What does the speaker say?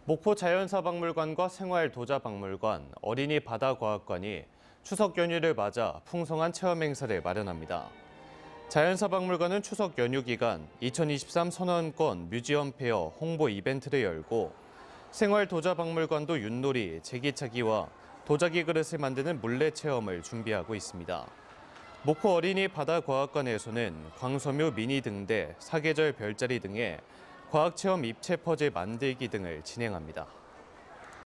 목포 자연사박물관과 생활도자박물관, 어린이 바다과학관이 추석 연휴를 맞아 풍성한 체험 행사를 마련합니다. 자연사박물관은 추석 연휴 기간 2023 선언권 뮤지엄 페어 홍보 이벤트를 열고, 생활도자박물관도 윷놀이, 제기차기와 도자기 그릇을 만드는 물레 체험을 준비하고 있습니다. 목포 어린이 바다과학관에서는 광섬유 미니 등대, 사계절 별자리 등의 과학체험 입체 퍼즐 만들기 등을 진행합니다.